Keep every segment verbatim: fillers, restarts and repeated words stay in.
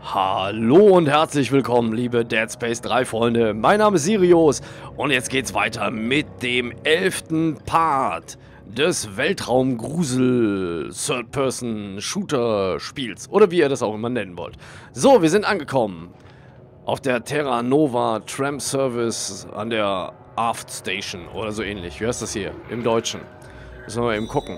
Hallo und herzlich willkommen, liebe Dead Space drei Freunde. Mein Name ist Sirius und jetzt geht's weiter mit dem elften Part des Weltraum-Grusel-Third-Person-Shooter-Spiels. Oder wie ihr das auch immer nennen wollt. So, wir sind angekommen auf der Terra Nova Tram Service an der Aft Station oder so ähnlich. Wie heißt das hier im Deutschen? Müssen wir mal eben gucken.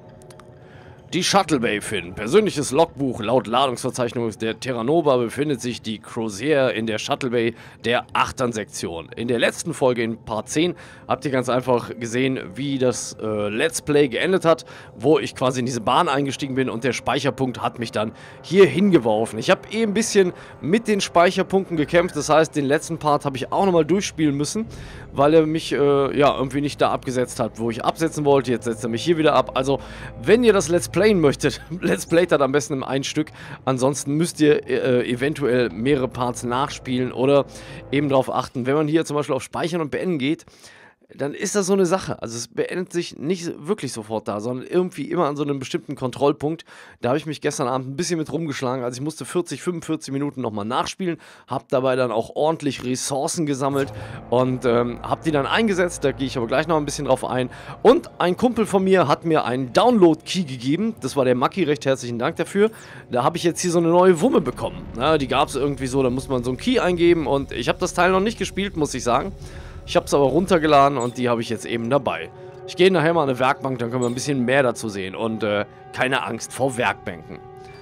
Die Shuttle Bay finden. Persönliches Logbuch. Laut Ladungsverzeichnis der Terra Nova befindet sich die Crozier in der Shuttle Bay der Achtern-Sektion. In der letzten Folge, in Part zehn, habt ihr ganz einfach gesehen, wie das äh, Let's Play geendet hat, wo ich quasi in diese Bahn eingestiegen bin und der Speicherpunkt hat mich dann hier hingeworfen. Ich habe eh ein bisschen mit den Speicherpunkten gekämpft, das heißt, den letzten Part habe ich auch nochmal durchspielen müssen, weil er mich äh, ja irgendwie nicht da abgesetzt hat, wo ich absetzen wollte. Jetzt setzt er mich hier wieder ab. Also, wenn ihr das Let's Play möchtet, Let's Play das am besten im einen Stück. Ansonsten müsst ihr äh, eventuell mehrere Parts nachspielen oder eben darauf achten, wenn man hier zum Beispiel auf Speichern und Beenden geht, dann ist das so eine Sache. Also es beendet sich nicht wirklich sofort da, sondern irgendwie immer an so einem bestimmten Kontrollpunkt. Da habe ich mich gestern Abend ein bisschen mit rumgeschlagen. Also ich musste vierzig, fünfundvierzig Minuten nochmal nachspielen, habe dabei dann auch ordentlich Ressourcen gesammelt und ähm, habe die dann eingesetzt. Da gehe ich aber gleich noch ein bisschen drauf ein. Und ein Kumpel von mir hat mir einen Download-Key gegeben. Das war der Maki, recht herzlichen Dank dafür. Da habe ich jetzt hier so eine neue Wumme bekommen. Ja, die gab es irgendwie so, da muss man so einen Key eingeben und ich habe das Teil noch nicht gespielt, muss ich sagen. Ich habe es aber runtergeladen und die habe ich jetzt eben dabei. Ich gehe nachher mal an eine Werkbank, dann können wir ein bisschen mehr dazu sehen. Und äh, keine Angst vor Werkbänken.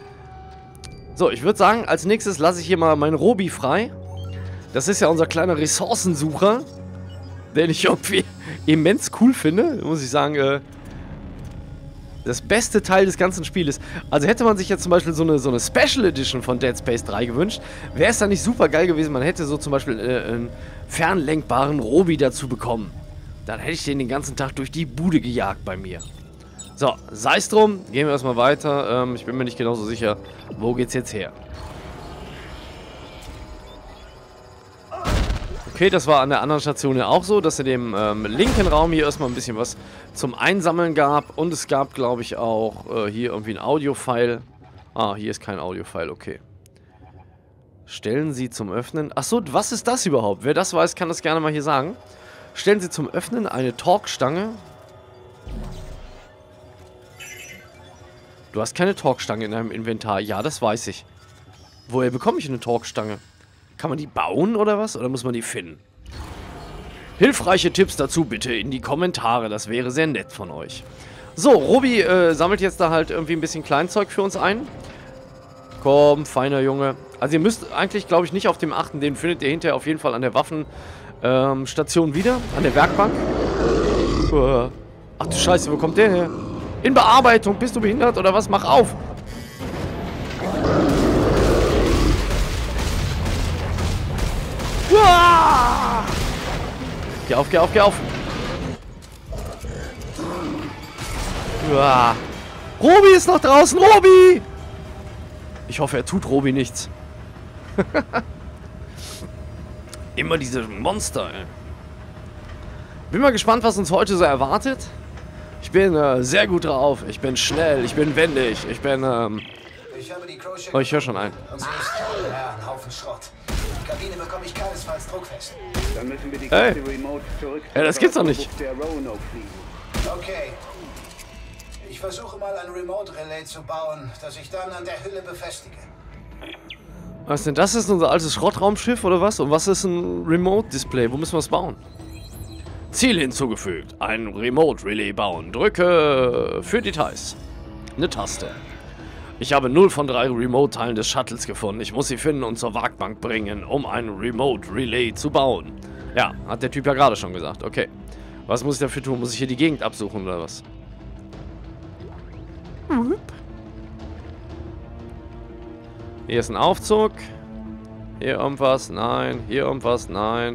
So, ich würde sagen, als nächstes lasse ich hier mal meinen Robi frei. Das ist ja unser kleiner Ressourcensucher, den ich irgendwie immens cool finde. Muss ich sagen, äh, das beste Teil des ganzen Spieles. Also hätte man sich jetzt zum Beispiel so eine, so eine Special Edition von Dead Space drei gewünscht, wäre es dann nicht super geil gewesen. Man hätte so zum Beispiel äh, einen fernlenkbaren Robi dazu bekommen. Dann hätte ich den den ganzen Tag durch die Bude gejagt bei mir. So, sei es drum. Gehen wir erstmal weiter. Ähm, ich bin mir nicht genauso sicher, wo geht's jetzt her. Okay, das war an der anderen Station ja auch so, dass in dem ähm, linken Raum hier erstmal ein bisschen was zum Einsammeln gab. Und es gab, glaube ich, auch äh, hier irgendwie ein Audio-File. Ah, hier ist kein Audio-File, okay. Stellen Sie zum Öffnen... Achso, was ist das überhaupt? Wer das weiß, kann das gerne mal hier sagen. Stellen Sie zum Öffnen eine Torx-Stange. Du hast keine Torx-Stange in deinem Inventar. Ja, das weiß ich. Woher bekomme ich eine Torx-Stange? Kann man die bauen oder was? Oder muss man die finden? Hilfreiche Tipps dazu bitte in die Kommentare. Das wäre sehr nett von euch. So, Robi äh, sammelt jetzt da halt irgendwie ein bisschen Kleinzeug für uns ein. Komm, feiner Junge. Also ihr müsst eigentlich, glaube ich, nicht auf dem achten. Den findet ihr hinterher auf jeden Fall an der Waffenstation ähm, wieder. An der Werkbank. Ach du Scheiße, wo kommt der her? In Bearbeitung. Bist du behindert oder was? Mach auf! Uah! Geh auf, geh auf, geh auf. Uah. Robi ist noch draußen, Robi! Ich hoffe, er tut Robi nichts. Immer diese Monster, ey. Bin mal gespannt, was uns heute so erwartet. Ich bin äh, sehr gut drauf. Ich bin schnell, ich bin wendig, ich bin, ähm... Ich habe die Crochet. Oh, ich höre schon ein. Und sie ist ja, ein Haufen Schrott. Die Kabine bekomme ich keinesfalls druckfest. Dann müssen wir die Hey. ganze Remote zurück. Ja, das gibt's doch nicht. Der Roanoke fliegen. Okay. Ich versuche mal ein Remote-Relay zu bauen, das ich dann an der Hülle befestige. Was denn? Das ist unser altes Schrottraumschiff oder was? Und was ist ein Remote-Display? Wo müssen wir es bauen? Ziel hinzugefügt. Ein Remote-Relay bauen. Drücke für Details. Eine Taste. Ich habe null von drei Remote-Teilen des Shuttles gefunden. Ich muss sie finden und zur Werkbank bringen, um ein Remote-Relay zu bauen. Ja, hat der Typ ja gerade schon gesagt. Okay. Was muss ich dafür tun? Muss ich hier die Gegend absuchen oder was? Hier ist ein Aufzug. Hier irgendwas? Nein. Hier irgendwas? Nein.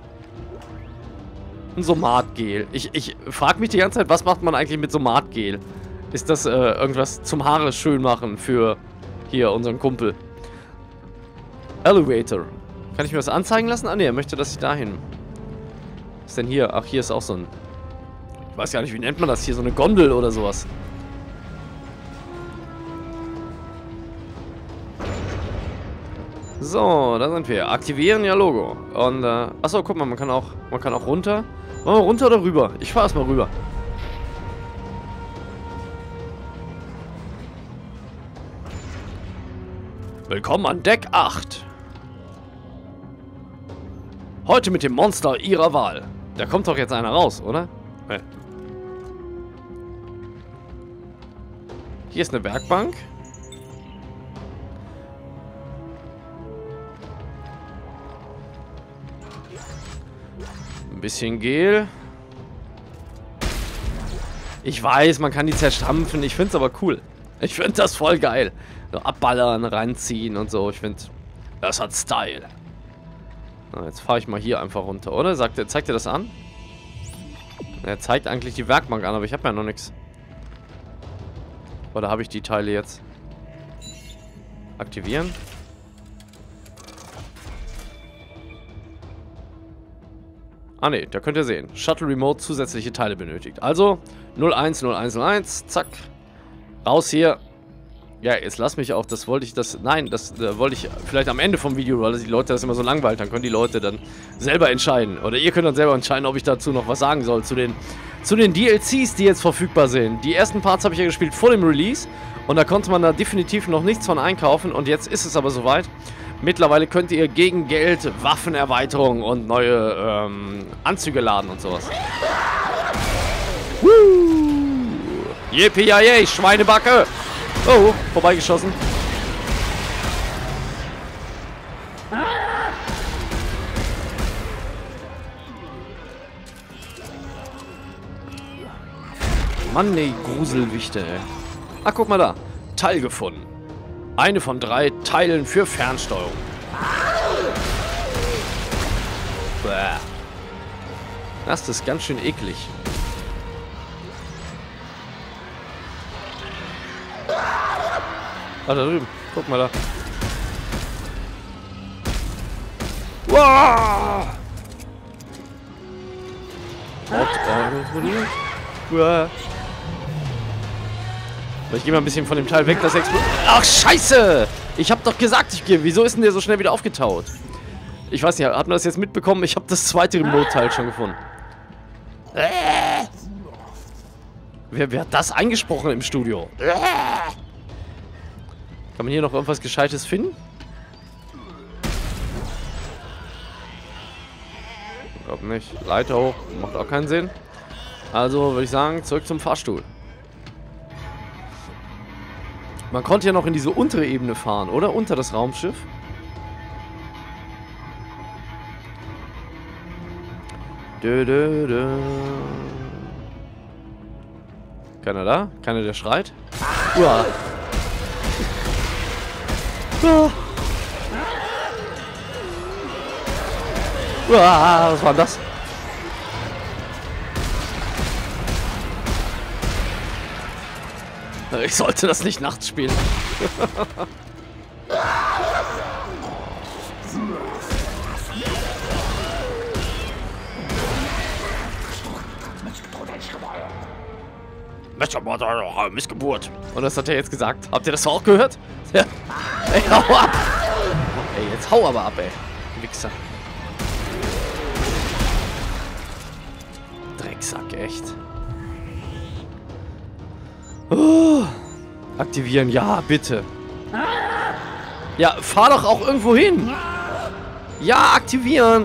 Ein Somatgel. Ich, ich frage mich die ganze Zeit, was macht man eigentlich mit Somatgel? Ist das äh, irgendwas zum Haare schön machen für hier unseren Kumpel? Elevator. Kann ich mir das anzeigen lassen? Ah ne, er möchte, dass ich dahin. Was ist denn hier? Ach, hier ist auch so ein... Ich weiß gar nicht, wie nennt man das hier? So eine Gondel oder sowas. So, da sind wir. Aktivieren, ja Logo. Und, äh, achso, guck mal, man kann auch, man kann auch runter. Wollen wir runter oder rüber? Ich fahr erstmal rüber. Willkommen an Deck acht. Heute mit dem Monster ihrer Wahl. Da kommt doch jetzt einer raus, oder? Nee. Hier ist eine Werkbank. Ein bisschen Gel. Ich weiß, man kann die zerstampfen. Ich finde es aber cool. Ich finde das voll geil. So abballern, reinziehen und so. Ich finde, das hat Style. Na, jetzt fahre ich mal hier einfach runter, oder? Sagt er, zeigt er das an? Er zeigt eigentlich die Werkbank an, aber ich habe ja noch nichts. Oder habe ich die Teile jetzt? Aktivieren. Ah ne, da könnt ihr sehen. Shuttle Remote zusätzliche Teile benötigt. Also null eins null eins null eins, zack. Raus hier. Ja, jetzt lass mich auch, das wollte ich, das, nein, das äh, wollte ich vielleicht am Ende vom Video, weil die Leute das immer so langweilt, dann können die Leute dann selber entscheiden. Oder ihr könnt dann selber entscheiden, ob ich dazu noch was sagen soll, zu den, zu den D L Cs, die jetzt verfügbar sind. Die ersten Parts habe ich ja gespielt vor dem Release und da konnte man da definitiv noch nichts von einkaufen und jetzt ist es aber soweit. Mittlerweile könnt ihr gegen Geld Waffenerweiterungen und neue ähm, Anzüge laden und sowas. Woo! Yippie-yay, Schweinebacke! Oh, vorbeigeschossen. Mann, ey, Gruselwichte, ey. Ach, guck mal da. Teil gefunden. Eine von drei Teilen für Fernsteuerung. Bäh. Das ist ganz schön eklig. Ah, da drüben. Guck mal da. Wow! Wow. Ich gehe mal ein bisschen von dem Teil weg, das explodiert. Ach, scheiße! Ich hab doch gesagt, ich gehe. Wieso ist denn der so schnell wieder aufgetaut? Ich weiß nicht, hat man das jetzt mitbekommen? Ich habe das zweite Remote-Teil schon gefunden. Äh. Wer, wer hat das eingesprochen im Studio? Äh. Kann man hier noch irgendwas Gescheites finden? Ich glaube nicht. Leiter hoch. Macht auch keinen Sinn. Also würde ich sagen, zurück zum Fahrstuhl. Man konnte ja noch in diese untere Ebene fahren, oder? Unter das Raumschiff. Dö, dö, dö. Keiner da? Keiner, der schreit? Uah. Ah. Uah, was war denn das? Ich sollte das nicht nachts spielen. Missgeburt. Und das hat er jetzt gesagt. Habt ihr das auch gehört? Ja. Ey, hau ab! Ey, jetzt hau aber ab, ey. Wichser. Drecksack, echt. Oh. Aktivieren, ja, bitte. Ja, fahr doch auch irgendwo hin. Ja, aktivieren.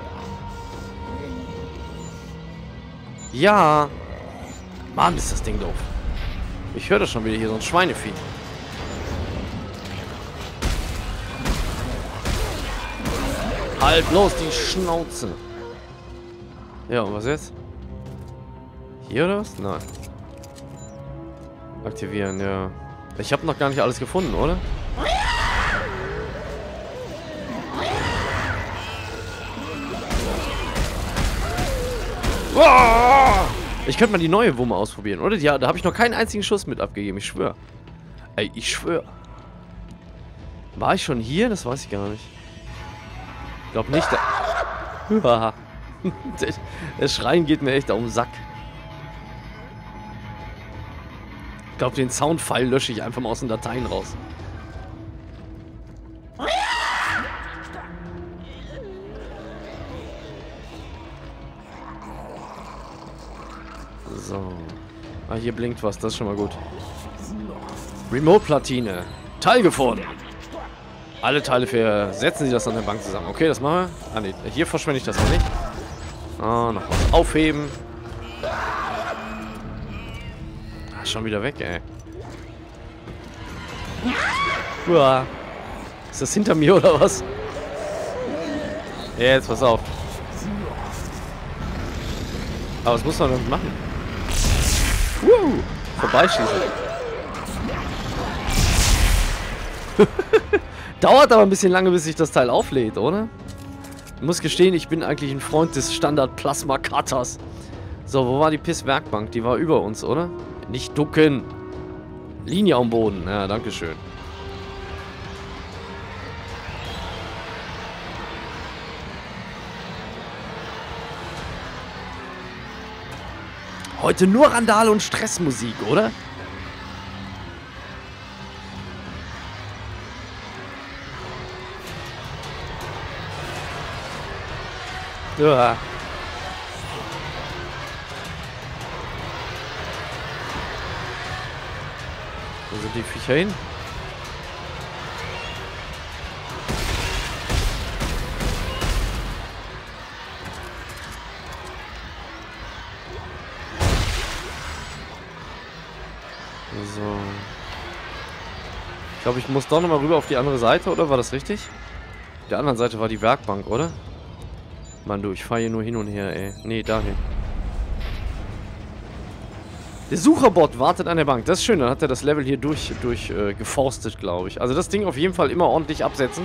Ja. Mann, ist das Ding doof. Ich höre das schon wieder hier, so ein Schweinevieh. Halt bloß die Schnauze. Ja, und was jetzt? Hier oder was? Nein. Aktivieren, ja. Ich habe noch gar nicht alles gefunden, oder? Ich könnte mal die neue Wumme ausprobieren, oder? Ja, da habe ich noch keinen einzigen Schuss mit abgegeben, ich schwöre. Ey, ich schwöre. War ich schon hier? Das weiß ich gar nicht. Ich glaube nicht. Da das Schreien geht mir echt auf den Sack. Ich glaube, den Soundfile lösche ich einfach mal aus den Dateien raus. So. Ah, hier blinkt was, das ist schon mal gut. Remote-Platine. Teil gefunden. Alle Teile für... Setzen Sie das an der Bank zusammen. Okay, das machen wir. Ah, nee. Hier verschwende ich das noch nicht. Ah, noch was aufheben. Ah, schon wieder weg, ey. Uah. Ist das hinter mir oder was? Ja, jetzt pass auf. Aber was muss man damit machen? Woo! Vorbeischießen. Dauert aber ein bisschen lange, bis sich das Teil auflädt, oder? Ich muss gestehen, ich bin eigentlich ein Freund des Standard-Plasma-Cutters. So, wo war die Piss-Werkbank? Die war über uns, oder? Nicht ducken. Linie am Boden. Ja, dankeschön. Heute nur Randale und Stressmusik, oder? Ja. Wo sind die Viecher hin? So. Ich glaube, ich muss doch nochmal rüber auf die andere Seite, oder? War das richtig? Auf der anderen Seite war die Werkbank, oder? Mann, du, ich fahre hier nur hin und her, ey. Nee, dahin. Der Sucherbot wartet an der Bank. Das ist schön, dann hat er das Level hier durch, durch äh, geforstet, glaube ich. Also das Ding auf jeden Fall immer ordentlich absetzen.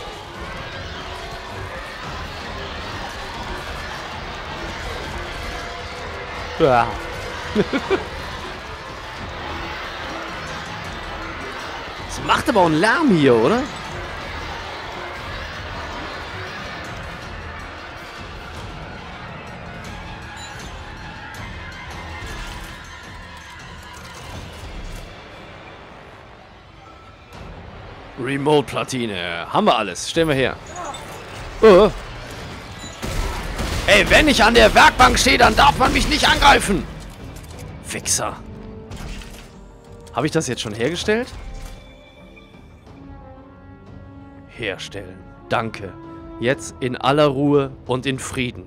Ja. Das macht aber auch einen Lärm hier, oder? Remote-Platine. Haben wir alles. Stellen wir her. Oh. Ey, wenn ich an der Werkbank stehe, dann darf man mich nicht angreifen. Fixer. Habe ich das jetzt schon hergestellt? Herstellen. Danke. Jetzt in aller Ruhe und in Frieden.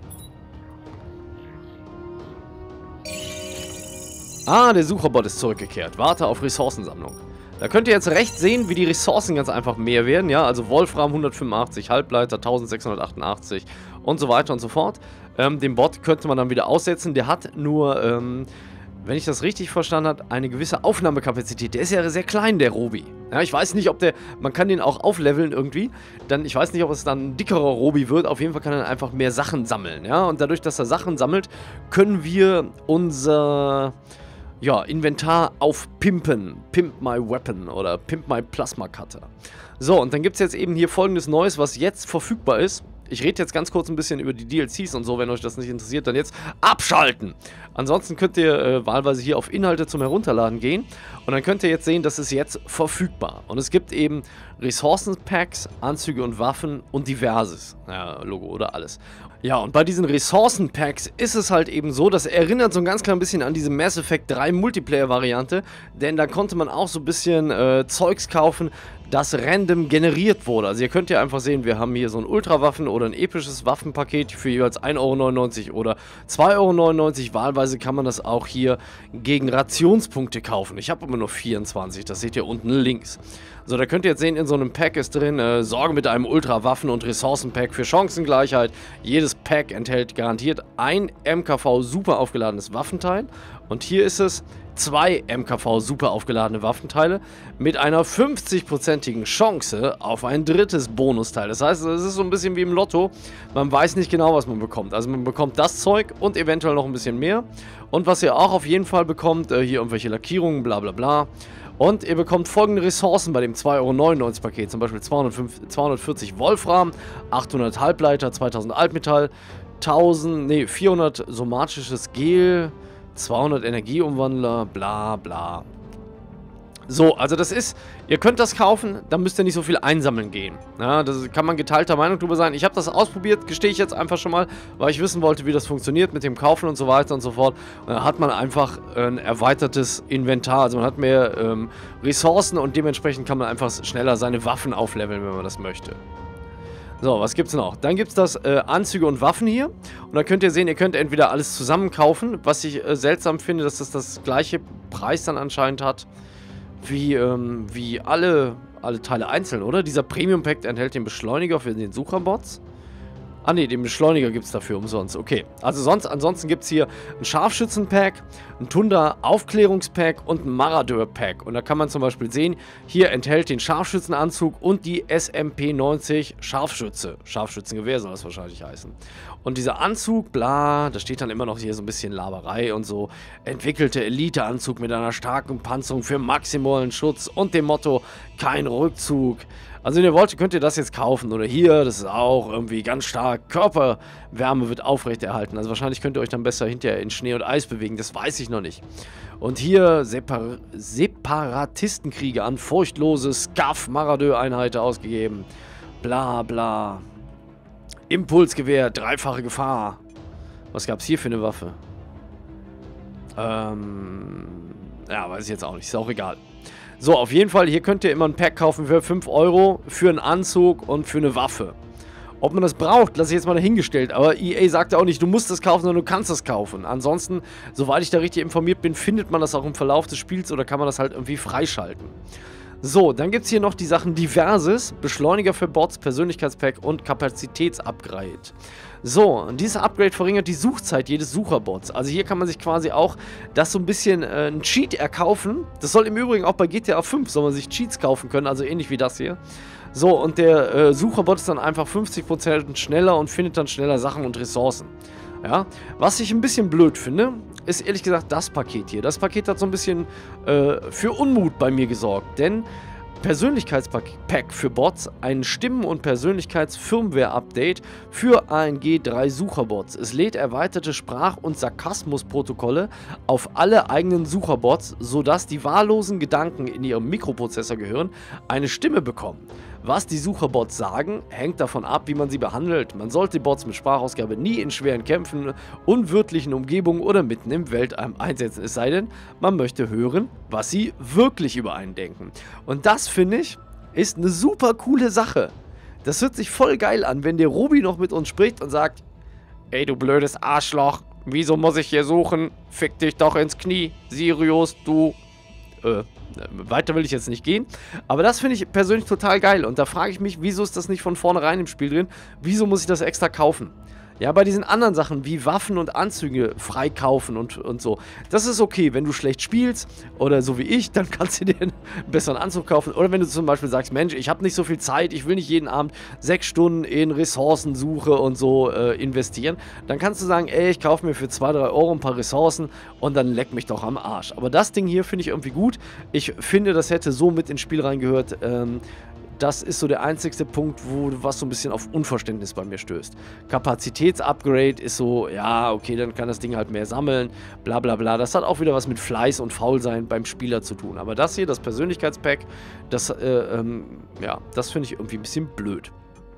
Ah, der Sucherbot ist zurückgekehrt. Warte auf Ressourcensammlung. Da könnt ihr jetzt rechts sehen, wie die Ressourcen ganz einfach mehr werden, ja, also Wolfram hundertfünfundachtzig, Halbleiter eintausendsechshundertachtundachtzig und so weiter und so fort. Ähm, den Bot könnte man dann wieder aussetzen, der hat nur, ähm, wenn ich das richtig verstanden habe, eine gewisse Aufnahmekapazität. Der ist ja sehr klein, der Robi. Ja, ich weiß nicht, ob der, man kann den auch aufleveln irgendwie, dann, ich weiß nicht, ob es dann ein dickerer Robi wird, auf jeden Fall kann er einfach mehr Sachen sammeln, ja, und dadurch, dass er Sachen sammelt, können wir unser... Ja, Inventar aufpimpen. Pimp my weapon oder Pimp my Plasma Cutter. So, und dann gibt es jetzt eben hier folgendes Neues, was jetzt verfügbar ist. Ich rede jetzt ganz kurz ein bisschen über die D L Cs und so, wenn euch das nicht interessiert, dann jetzt abschalten. Ansonsten könnt ihr äh, wahlweise hier auf Inhalte zum Herunterladen gehen und dann könnt ihr jetzt sehen, das ist jetzt verfügbar. Und es gibt eben Ressourcenpacks, Anzüge und Waffen und diverses. Ja, Logo oder alles. Ja, und bei diesen Ressourcenpacks ist es halt eben so, das erinnert so ein ganz klein bisschen an diese Mass Effect drei Multiplayer-Variante, denn da konnte man auch so ein bisschen äh, Zeugs kaufen, das random generiert wurde. Also ihr könnt ja einfach sehen, wir haben hier so ein Ultrawaffen oder ein episches Waffenpaket für jeweils ein Euro neunundneunzig oder zwei Euro neunundneunzig. Wahlweise kann man das auch hier gegen Rationspunkte kaufen. Ich habe aber nur vierundzwanzig, das seht ihr unten links. So, da könnt ihr jetzt sehen, in so einem Pack ist drin, äh, Sorge mit einem Ultrawaffen- und Ressourcenpack für Chancengleichheit. Jedes Pack enthält garantiert ein M K V super aufgeladenes Waffenteil. Und hier ist es zwei M K V super aufgeladene Waffenteile mit einer fünfzigprozentigen Chance auf ein drittes Bonusteil. Das heißt, es ist so ein bisschen wie im Lotto. Man weiß nicht genau, was man bekommt. Also man bekommt das Zeug und eventuell noch ein bisschen mehr. Und was ihr auch auf jeden Fall bekommt, äh, hier irgendwelche Lackierungen, bla bla bla. Und ihr bekommt folgende Ressourcen bei dem zwei Euro neunundneunzig Paket. Zum Beispiel zweihundertvierzig Wolfram, achthundert Halbleiter, zweitausend Altmetall, tausend, nee, vierhundert somatisches Gel, zweihundert Energieumwandler, bla bla. So, also das ist, ihr könnt das kaufen, dann müsst ihr nicht so viel einsammeln gehen. Ja, das kann man geteilter Meinung drüber sein. Ich habe das ausprobiert, gestehe ich jetzt einfach schon mal, weil ich wissen wollte, wie das funktioniert mit dem Kaufen und so weiter und so fort. Und dann hat man einfach ein erweitertes Inventar, also man hat mehr ähm, Ressourcen und dementsprechend kann man einfach schneller seine Waffen aufleveln, wenn man das möchte. So, was gibt's noch? Dann gibt's das äh, Anzüge und Waffen hier. Und dann könnt ihr sehen, ihr könnt entweder alles zusammen kaufen, was ich äh, seltsam finde, dass das das gleiche Preis dann anscheinend hat. Wie, ähm, wie alle, alle Teile einzeln, oder? Dieser Premium-Pack enthält den Beschleuniger für den Sucherbots. Ah ne, den Beschleuniger gibt es dafür umsonst. Okay, also sonst, ansonsten gibt es hier ein Scharfschützen-Pack, ein Tundra-Aufklärungs-Pack und ein Marauder-Pack. Und da kann man zum Beispiel sehen, hier enthält den Scharfschützenanzug und die S M P neunzig Scharfschütze. Scharfschützengewehr soll das wahrscheinlich heißen. Und dieser Anzug, bla, da steht dann immer noch hier so ein bisschen Laberei und so. Entwickelte Elite-Anzug mit einer starken Panzerung für maximalen Schutz und dem Motto, kein Rückzug. Also wenn ihr wollt, könnt ihr das jetzt kaufen. Oder hier, das ist auch irgendwie ganz stark. Körperwärme wird aufrechterhalten. Also wahrscheinlich könnt ihr euch dann besser hinterher in Schnee und Eis bewegen. Das weiß ich noch nicht. Und hier Separ Separatistenkriege an furchtlose Scav-Maradeur-Einheiten ausgegeben. Bla bla. Impulsgewehr, dreifache Gefahr. Was gab es hier für eine Waffe? Ähm... Ja, weiß ich jetzt auch nicht. Ist auch egal. So, auf jeden Fall, hier könnt ihr immer ein Pack kaufen für fünf Euro, für einen Anzug und für eine Waffe. Ob man das braucht, lasse ich jetzt mal dahingestellt. Aber E A sagt ja auch nicht, du musst das kaufen, sondern du kannst das kaufen. Ansonsten, soweit ich da richtig informiert bin, findet man das auch im Verlauf des Spiels oder kann man das halt irgendwie freischalten. So, dann gibt es hier noch die Sachen Diverses, Beschleuniger für Bots, Persönlichkeitspack und Kapazitätsupgrade. So, und dieses Upgrade verringert die Suchzeit jedes Sucherbots. Also hier kann man sich quasi auch das so ein bisschen äh, ein Cheat erkaufen. Das soll im Übrigen auch bei G T A fünf, soll man sich Cheats kaufen können, also ähnlich wie das hier. So, und der äh, Sucherbot ist dann einfach fünfzig Prozent schneller und findet dann schneller Sachen und Ressourcen. Ja, was ich ein bisschen blöd finde, ist ehrlich gesagt das Paket hier. Das Paket hat so ein bisschen äh, für Unmut bei mir gesorgt, denn Persönlichkeitspack für Bots, ein Stimmen- und Persönlichkeits-Firmware-Update für A N G drei Sucherbots. Es lädt erweiterte Sprach- und Sarkasmus-Protokolle auf alle eigenen Sucherbots, sodass die wahllosen Gedanken in ihrem Mikroprozessor gehören, eine Stimme bekommen. Was die Sucherbots sagen, hängt davon ab, wie man sie behandelt. Man sollte die Bots mit Sprachausgabe nie in schweren Kämpfen, unwirtlichen Umgebungen oder mitten im Weltall einsetzen. Es sei denn, man möchte hören, was sie wirklich über einen denken. Und das, finde ich, ist eine super coole Sache. Das hört sich voll geil an, wenn der Ruby noch mit uns spricht und sagt, ey du blödes Arschloch, wieso muss ich hier suchen? Fick dich doch ins Knie, Sirius, du... Äh... Weiter will ich jetzt nicht gehen, aber das finde ich persönlich total geil und da frage ich mich, wieso ist das nicht von vornherein im Spiel drin? Wieso muss ich das extra kaufen? Ja, bei diesen anderen Sachen wie Waffen und Anzüge freikaufen und, und so, das ist okay, wenn du schlecht spielst oder so wie ich, dann kannst du dir einen besseren Anzug kaufen oder wenn du zum Beispiel sagst, Mensch, ich habe nicht so viel Zeit, ich will nicht jeden Abend sechs Stunden in Ressourcensuche und so äh, investieren, dann kannst du sagen, ey, ich kaufe mir für zwei, drei Euro ein paar Ressourcen und dann leck mich doch am Arsch. Aber das Ding hier finde ich irgendwie gut, ich finde, das hätte so mit ins Spiel reingehört, ähm, das ist so der einzigste Punkt, wo was so ein bisschen auf Unverständnis bei mir stößt. Kapazitätsupgrade ist so, ja, okay, dann kann das Ding halt mehr sammeln, bla bla bla. Das hat auch wieder was mit Fleiß und Faulsein beim Spieler zu tun. Aber das hier, das Persönlichkeitspack, das, äh, ähm, ja, das finde ich irgendwie ein bisschen blöd.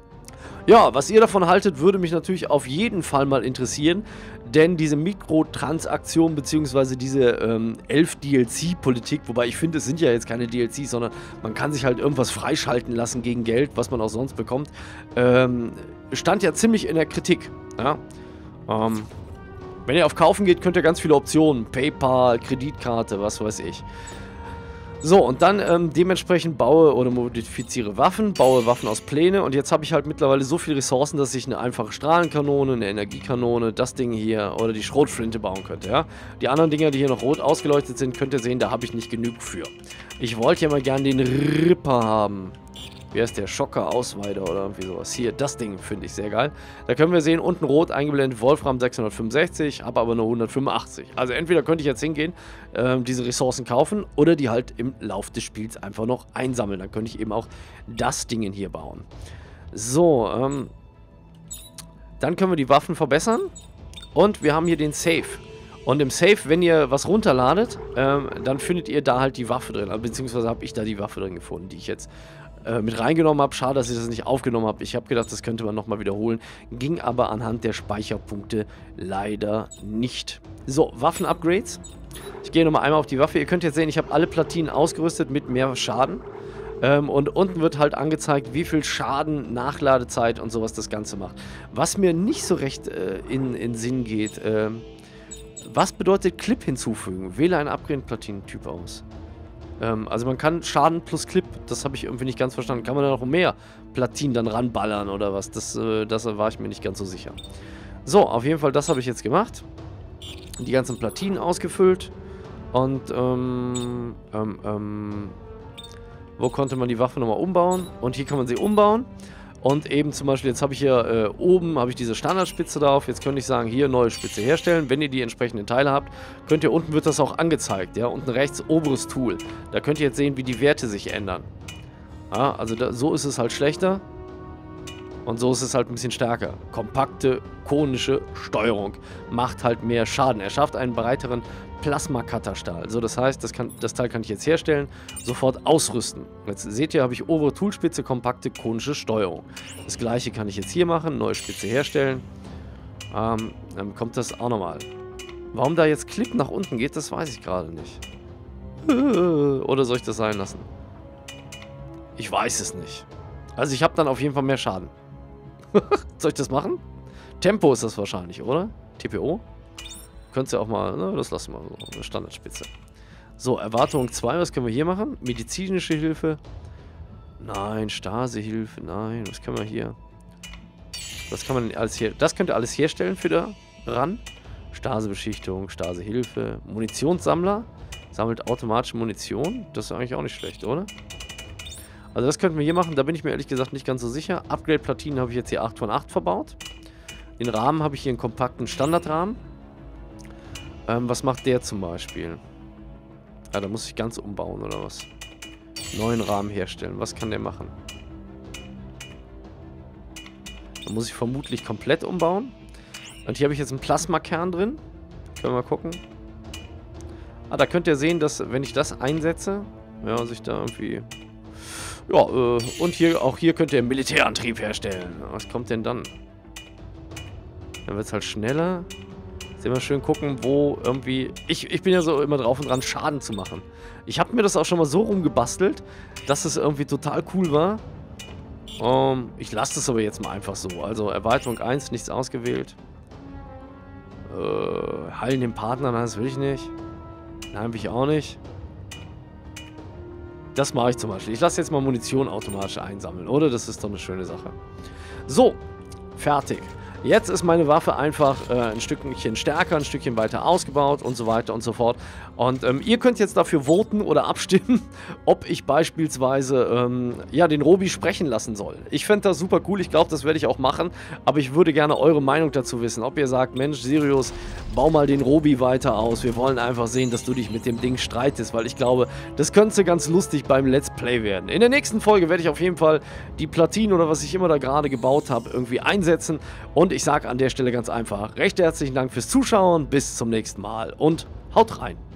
Ja, was ihr davon haltet, würde mich natürlich auf jeden Fall mal interessieren, denn diese Mikrotransaktion bzw. diese ähm, elf D L C-Politik, wobei ich finde, es sind ja jetzt keine D L Cs, sondern man kann sich halt irgendwas freischalten lassen gegen Geld, was man auch sonst bekommt, ähm, stand ja ziemlich in der Kritik. Ja? Ähm, wenn ihr auf Kaufen geht, könnt ihr ganz viele Optionen, PayPal, Kreditkarte, was weiß ich. So, und dann ähm, dementsprechend baue oder modifiziere Waffen, baue Waffen aus Pläne und jetzt habe ich halt mittlerweile so viele Ressourcen, dass ich eine einfache Strahlenkanone, eine Energiekanone, das Ding hier oder die Schrotflinte bauen könnte, ja. Die anderen Dinger, die hier noch rot ausgeleuchtet sind, könnt ihr sehen, da habe ich nicht genug für. Ich wollte ja mal gerne den Ripper haben. Wie heißt der? Schocker Ausweider oder irgendwie sowas. Hier, das Ding finde ich sehr geil. Da können wir sehen, unten rot eingeblendet, Wolfram sechshundertfünfundsechzig, habe aber nur hundertfünfundachtzig. Also entweder könnte ich jetzt hingehen, ähm, diese Ressourcen kaufen oder die halt im Lauf des Spiels einfach noch einsammeln. Dann könnte ich eben auch das Ding hier bauen. So, ähm, dann können wir die Waffen verbessern und wir haben hier den Safe. Und im Safe, wenn ihr was runterladet, ähm, dann findet ihr da halt die Waffe drin. Beziehungsweise habe ich da die Waffe drin gefunden, die ich jetzt äh, mit reingenommen habe. Schade, dass ich das nicht aufgenommen habe. Ich habe gedacht, das könnte man nochmal wiederholen. Ging aber anhand der Speicherpunkte leider nicht. So, Waffen-Upgrades. Ich gehe nochmal einmal auf die Waffe. Ihr könnt jetzt sehen, ich habe alle Platinen ausgerüstet mit mehr Schaden. Ähm, und unten wird halt angezeigt, wie viel Schaden, Nachladezeit und sowas das Ganze macht. Was mir nicht so recht äh, in, in Sinn geht, ähm, was bedeutet Clip hinzufügen? Wähle einen Upgrade-Platinentyp aus. Ähm, also man kann Schaden plus Clip, das habe ich irgendwie nicht ganz verstanden. Kann man da noch mehr Platinen dann ranballern oder was? Das, äh, das war ich mir nicht ganz so sicher. So, auf jeden Fall, das habe ich jetzt gemacht. Die ganzen Platinen ausgefüllt. Und, ähm, ähm, ähm, wo konnte man die Waffe nochmal umbauen? Und hier kann man sie umbauen. Und eben zum Beispiel, jetzt habe ich hier äh, oben, habe ich diese Standardspitze drauf. Jetzt könnte ich sagen, hier neue Spitze herstellen. Wenn ihr die entsprechenden Teile habt, könnt ihr, unten wird das auch angezeigt. Ja, unten rechts oberes Tool. Da könnt ihr jetzt sehen, wie die Werte sich ändern. Ja, also da, so ist es halt schlechter. Und so ist es halt ein bisschen stärker. Kompakte, konische Steuerung. Macht halt mehr Schaden. Er schafft einen breiteren Plasma-Cutter-Stahl. So, das heißt, das, kann, das Teil kann ich jetzt herstellen, sofort ausrüsten. Jetzt seht ihr, habe ich obere Toolspitze, kompakte, konische Steuerung. Das gleiche kann ich jetzt hier machen, neue Spitze herstellen. Ähm, dann kommt das auch nochmal. Warum da jetzt Clip nach unten geht, das weiß ich gerade nicht. Oder soll ich das sein lassen? Ich weiß es nicht. Also ich habe dann auf jeden Fall mehr Schaden. Soll ich das machen? Tempo ist das wahrscheinlich, oder? T P O? Könnt ihr auch mal, ne, das lassen wir so, eine Standardspitze. So, Erwartung zwei, was können wir hier machen? Medizinische Hilfe. Nein, Stasi-Hilfe, nein, was können wir hier? Was kann man denn alles hier, das könnt ihr alles herstellen für da ran. Stasi-Beschichtung, Stasi-Hilfe, Munitionssammler. Sammelt automatische Munition, das ist eigentlich auch nicht schlecht, oder? Also das könnten wir hier machen, da bin ich mir ehrlich gesagt nicht ganz so sicher. Upgrade-Platinen habe ich jetzt hier acht von acht verbaut. Den Rahmen habe ich hier einen kompakten Standardrahmen. Ähm, was macht der zum Beispiel? Ja, da muss ich ganz umbauen, oder was? Neuen Rahmen herstellen. Was kann der machen? Da muss ich vermutlich komplett umbauen. Und hier habe ich jetzt einen Plasmakern drin. Können wir mal gucken. Ah, da könnt ihr sehen, dass, wenn ich das einsetze, ja, sich da irgendwie... Ja, äh, und hier, auch hier könnt ihr einen Militärantrieb herstellen. Was kommt denn dann? Dann wird es halt schneller. Jetzt immer schön gucken, wo irgendwie... Ich, ich bin ja so immer drauf und dran, Schaden zu machen. Ich habe mir das auch schon mal so rumgebastelt, dass es irgendwie total cool war. Um, ich lasse das aber jetzt mal einfach so. Also Erweiterung eins, nichts ausgewählt. Äh, heilen den Partner, nein, das will ich nicht. Nein, will ich auch nicht. Das mache ich zum Beispiel. Ich lasse jetzt mal Munition automatisch einsammeln, oder? Das ist doch eine schöne Sache. So, fertig. Jetzt ist meine Waffe einfach äh, ein Stückchen stärker, ein Stückchen weiter ausgebaut und so weiter und so fort. Und ähm, ihr könnt jetzt dafür voten oder abstimmen, ob ich beispielsweise ähm, ja, den Robi sprechen lassen soll. Ich fände das super cool, ich glaube, das werde ich auch machen. Aber ich würde gerne eure Meinung dazu wissen. Ob ihr sagt, Mensch, Sirius, bau mal den Robi weiter aus. Wir wollen einfach sehen, dass du dich mit dem Ding streitest, weil ich glaube, das könnte ganz lustig beim Let's Play werden. In der nächsten Folge werde ich auf jeden Fall die Platinen oder was ich immer da gerade gebaut habe, irgendwie einsetzen. Und ich sage an der Stelle ganz einfach, recht herzlichen Dank fürs Zuschauen, bis zum nächsten Mal und haut rein.